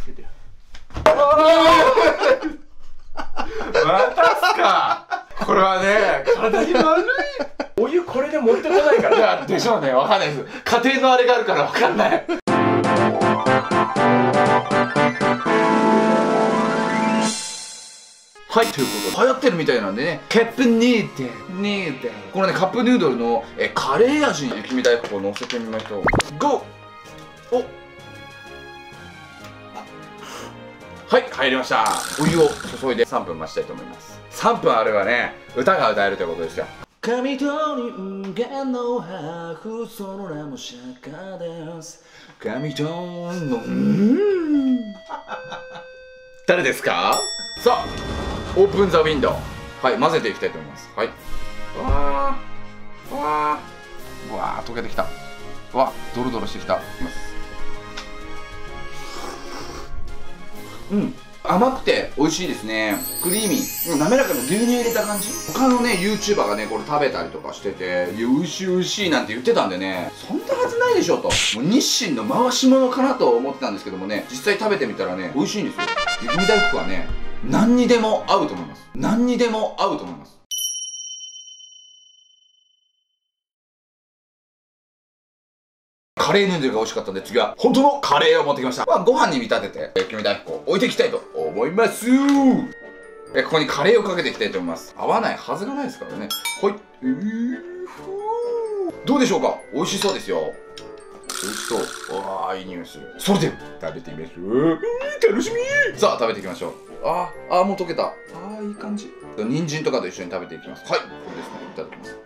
つけて。またっすか。これはね、体に悪い。お湯これで持ってこないから。いや、でしょうね、わかんないです。家庭のあれがあるからわかんない。はい、ということで流行ってるみたいなんでね、カップヌードル、このね、カップヌードルのカレー味に雪見大福を乗せてみましょう。ゴー。お、はい、入りました。お湯を注いで3分待ちたいと思います。3分あればね、歌が歌えるということですよ。神と人間のハーフ、その名も釈迦です。神との誰ですか？さあ、オープンザウィンドウ。はい、混ぜていきたいと思います。はい。わー、溶けてきた。わ、ドロドロしてきた。いきます。甘くて美味しいですね。クリーミー。滑らかな牛乳入れた感じ。他のね、YouTuber がね、これ食べたりとかしてて、いや、美味しい美味しいなんて言ってたんでね、そんなはずないでしょと。もう日清の回し物かなと思ってたんですけどもね、実際食べてみたらね、美味しいんですよ。雪見大福はね、何にでも合うと思います。何にでも合うと思います。カレーヌードルが美味しかったんで、次は本当のカレーを持ってきました。ご飯に見立てて雪見大福を置いていきたいと思います。ここにカレーをかけていきたいと思います。合わないはずがないですからね。はい。どうでしょうか？美味しそうですよ。美味しそう。わあ、いい匂いする。それでは食べてみましょう。楽しみ。さあ、食べていきましょう。もう溶けた。いい感じ。人参とかと一緒に食べていきます。はい、これですね。いただきます。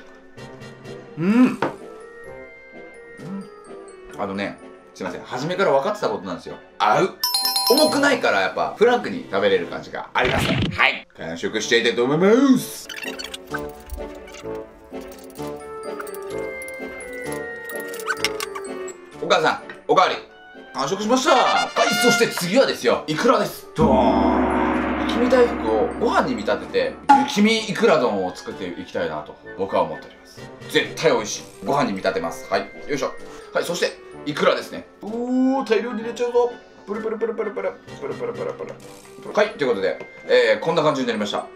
すいません。初めから分かってたことなんですよ。合う。重くないからやっぱフランクに食べれる感じがあります。はい。完食していきたいと思います。お母さん、おかわり。完食しました。はい、そして次はですよ。イクラです。ドーン。雪見大福をご飯に見立てて、雪見イクラ丼を作っていきたいなと僕は思っております。絶対美味しい。ご飯に見立てます。はい。よいしょ。はい、そしてイクラですね。大量に入れちゃうぞ。プルプルプルプルプルプルプルプルプル。はい、ということで、こんな感じになりました。はい。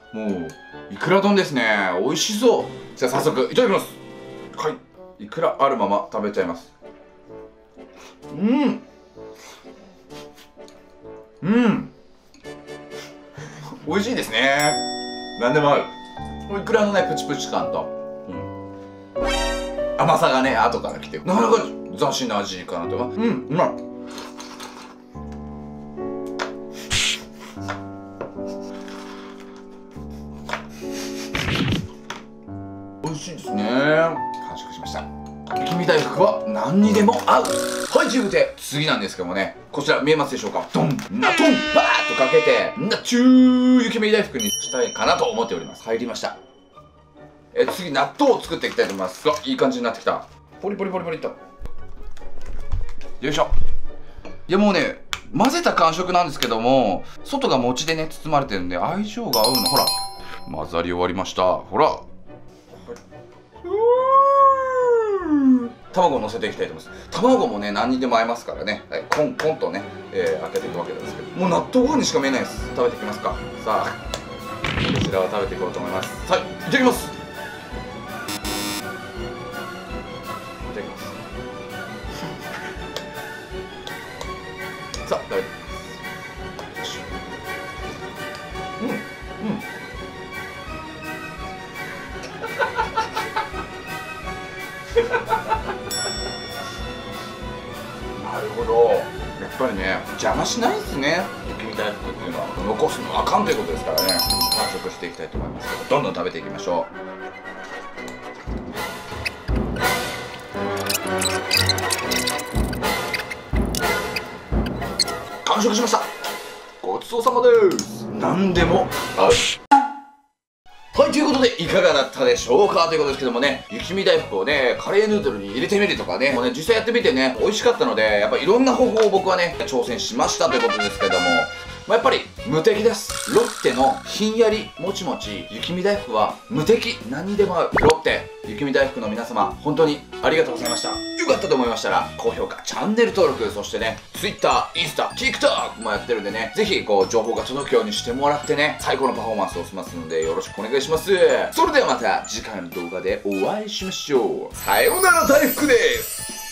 もうイクラ丼ですね。美味しそう。じゃあ早速いただきます。はい、イクラあるまま食べちゃいます。美味しいですね。何でも合う。イクラのね、プチプチ感と、甘さがね、後から来て、なかなか斬新な味かなと。うまい。美味しいですね。完食しました。雪見大福は何にでも合う。はい、ということで次なんですけどもね、こちら見えますでしょうか。ドンナトンバーッとかけてナチュー雪見大福にしたいかなと思っております。入りました。次納豆を作っていきたいと思います。いい感じになってきた。ポリポリポリポリっと。よいしょ。いやもうね、混ぜた感触なんですけども、外が餅でね包まれてるんで相性が合うの。ほら、混ざり終わりました。ほら、卵を乗せていきたいと思います。卵もね、何にでも合いますからね、コンコンとね、開けていくわけなんですけど、もう納豆ご飯にしか見えないです。食べていきますか。さあ、こちらを食べていこうと思います。はい、いただきます。いただきます。さあ、食べていきます。なるほど。やっぱりね、邪魔しないですね。雪見大福っていうのは残すのはあかんということですからね。完食していきたいと思いますけど、どんどん食べていきましょう。完食しました。ごちそうさまです。何でも合う。はい、ということでいかがだったでしょうかということですけどもね、雪見大福をね、カレーヌードルに入れてみるとかね、もうね、実際やってみてね、美味しかったので、やっぱいろんな方法を僕はね、挑戦しましたということですけども、 やっぱり無敵です。ロッテのひんやりもちもち雪見大福は無敵。何にでも合う。ロッテ雪見大福の皆様、本当にありがとうございました。よかったと思いましたら高評価、チャンネル登録、そしてね Twitter、インスタ、TikTok もやってるんでね、ぜひ情報が届くようにしてもらってね、最高のパフォーマンスをしますのでよろしくお願いします。それではまた次回の動画でお会いしましょう。さようなら大福です。